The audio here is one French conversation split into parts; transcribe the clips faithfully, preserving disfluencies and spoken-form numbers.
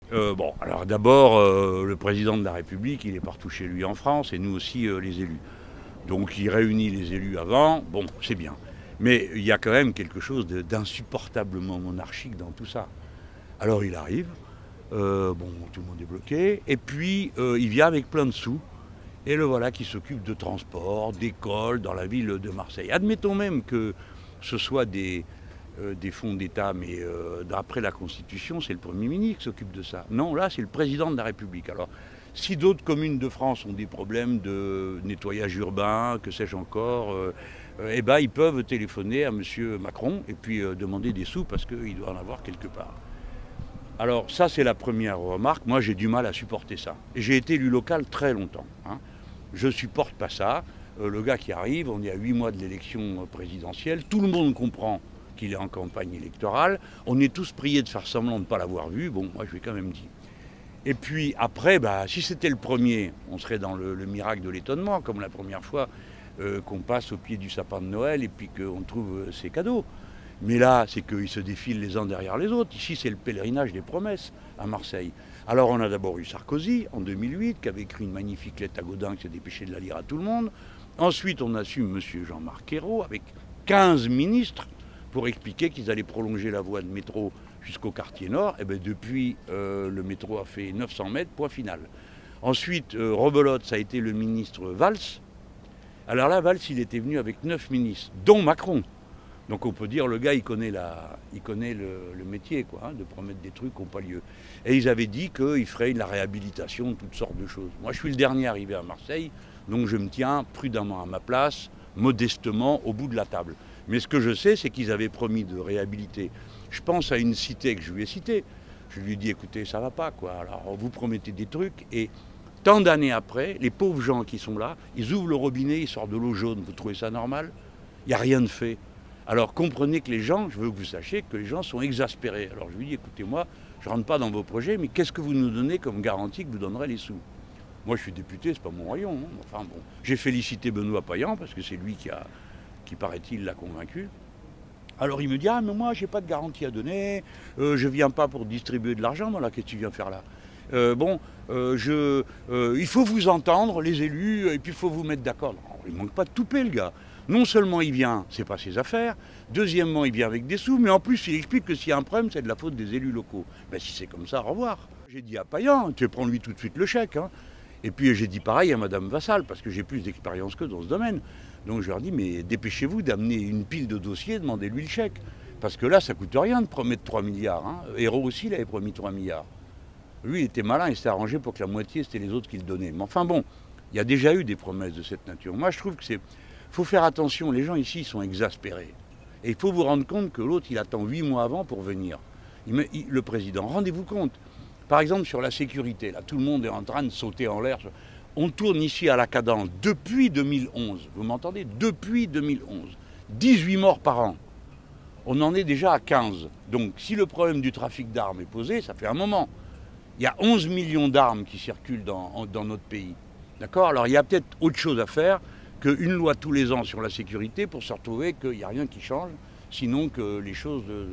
Euh, bon, alors d'abord, euh, le président de la République, il est partout chez lui en France, et nous aussi euh, les élus. Donc il réunit les élus avant, bon, c'est bien. Mais il y a quand même quelque chose de- d'insupportablement monarchique dans tout ça. Alors il arrive, euh, bon, tout le monde est bloqué, et puis euh, il vient avec plein de sous, et le voilà qui s'occupe de transport, d'école dans la ville de Marseille. Admettons même que ce soit des, euh, des fonds d'État, mais euh, d'après la Constitution, c'est le Premier ministre qui s'occupe de ça. Non, là, c'est le président de la République. Alors, si d'autres communes de France ont des problèmes de nettoyage urbain, que sais-je encore, euh, euh, eh ben, ils peuvent téléphoner à M. Macron et puis euh, demander des sous parce qu'il doit en avoir quelque part. Alors ça, c'est la première remarque. Moi, j'ai du mal à supporter ça. J'ai été élu local très longtemps, hein. Je supporte pas ça. Euh, le gars qui arrive, on est à huit mois de l'élection présidentielle, tout le monde comprend qu'il est en campagne électorale. On est tous priés de faire semblant de ne pas l'avoir vu. Bon, moi, je vais quand même dire. Et puis après, bah, si c'était le premier, on serait dans le, le miracle de l'étonnement, comme la première fois euh, qu'on passe au pied du sapin de Noël et puis qu'on trouve euh, ses cadeaux. Mais là, c'est qu'ils se défilent les uns derrière les autres. Ici, c'est le pèlerinage des promesses à Marseille. Alors, on a d'abord eu Sarkozy, en deux mille huit, qui avait écrit une magnifique lettre à Gaudin, qui s'est dépêché de la lire à tout le monde. Ensuite, on a su M. Jean-Marc Ayrault, avec quinze ministres, pour expliquer qu'ils allaient prolonger la voie de métro jusqu'au quartier nord. Et bien, depuis, euh, le métro a fait neuf cents mètres, point final. Ensuite, euh, Rebelote, ça a été le ministre Valls. Alors là, Valls, il était venu avec neuf ministres, dont Macron. Donc on peut dire le gars il connaît, la, il connaît le, le métier quoi, hein, de promettre des trucs qui n'ont pas lieu. Et ils avaient dit qu'ils feraient de la réhabilitation, toutes sortes de choses. Moi je suis le dernier arrivé à Marseille, donc je me tiens prudemment à ma place, modestement au bout de la table. Mais ce que je sais c'est qu'ils avaient promis de réhabiliter. Je pense à une cité que je lui ai citée. Je lui ai dit écoutez ça va pas quoi, alors vous promettez des trucs et tant d'années après, les pauvres gens qui sont là, ils ouvrent le robinet, ils sortent de l'eau jaune, vous trouvez ça normal? Il n'y a rien de fait. Alors comprenez que les gens, je veux que vous sachiez que les gens sont exaspérés. Alors je lui dis, écoutez-moi, je ne rentre pas dans vos projets, mais qu'est-ce que vous nous donnez comme garantie que vous donnerez les sous? Moi je suis député, c'est pas mon royaume. Hein. Enfin bon, j'ai félicité Benoît Payan parce que c'est lui qui, a, qui paraît-il, l'a convaincu. Alors il me dit, ah mais moi j'ai pas de garantie à donner, euh, je viens pas pour distribuer de l'argent, voilà, qu'est-ce que tu viens faire là? Euh, bon, euh, je, euh, il faut vous entendre, les élus, et puis il faut vous mettre d'accord. Il ne manque pas de toupet, le gars. Non seulement il vient, c'est pas ses affaires, deuxièmement il vient avec des sous, mais en plus il explique que s'il y a un problème, c'est de la faute des élus locaux. Ben si c'est comme ça, au revoir. J'ai dit à Payan, tu prends lui tout de suite le chèque. Hein. Et puis j'ai dit pareil à Madame Vassal, parce que j'ai plus d'expérience que dans ce domaine. Donc je leur dis, mais dépêchez-vous d'amener une pile de dossiers, demandez-lui le chèque. Parce que là, ça coûte rien de promettre trois milliards. Hein. Ayrault aussi, il avait promis trois milliards. Lui, il était malin, il s'est arrangé pour que la moitié, c'était les autres qui le donnaient. Mais enfin bon, il y a déjà eu des promesses de cette nature. Moi, je trouve que c'est... faut faire attention, les gens ici sont exaspérés. Et il faut vous rendre compte que l'autre, il attend huit mois avant pour venir. Il, il, le président, rendez-vous compte. Par exemple, sur la sécurité, là, tout le monde est en train de sauter en l'air. On tourne ici à la cadence depuis deux mille onze. Vous m'entendez? Depuis deux mille onze. dix-huit morts par an. On en est déjà à quinze. Donc, si le problème du trafic d'armes est posé, ça fait un moment. Il y a onze millions d'armes qui circulent dans, dans notre pays. D'accord? Alors il y a peut-être autre chose à faire qu'une loi tous les ans sur la sécurité pour se retrouver qu'il n'y a rien qui change, sinon que les choses... De, de...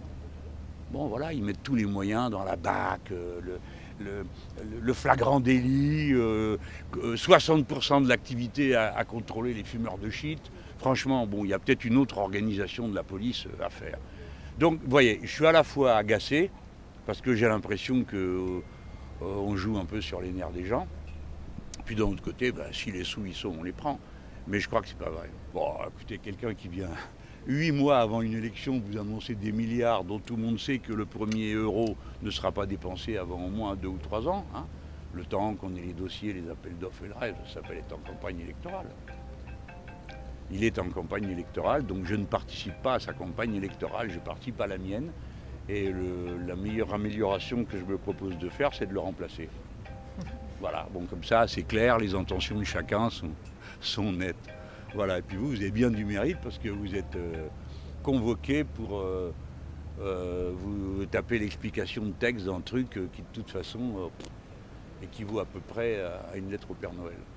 Bon voilà, ils mettent tous les moyens dans la B A C, euh, le, le, le flagrant délit, euh, soixante pour cent de l'activité à, à contrôler les fumeurs de shit. Franchement, bon, il y a peut-être une autre organisation de la police à faire. Donc, vous voyez, je suis à la fois agacé, parce que j'ai l'impression qu'on euh, joue un peu sur les nerfs des gens. Puis d'un autre côté, ben, si les sous y sont, on les prend. Mais je crois que c'est pas vrai. Bon, écoutez, quelqu'un qui vient huit mois avant une élection vous annoncer des milliards dont tout le monde sait que le premier euro ne sera pas dépensé avant au moins deux ou trois ans, hein, le temps qu'on ait les dossiers, les appels d'offres et le reste, ça s'appelle être en campagne électorale. Il est en campagne électorale, donc je ne participe pas à sa campagne électorale, je participe à la mienne. Et le, la meilleure amélioration que je me propose de faire, c'est de le remplacer. Voilà, bon comme ça, c'est clair, les intentions de chacun sont, sont nettes. Voilà, et puis vous, vous avez bien du mérite parce que vous êtes euh, convoqué pour euh, euh, vous taper l'explication de texte d'un truc qui de toute façon euh, équivaut à peu près à une lettre au Père Noël.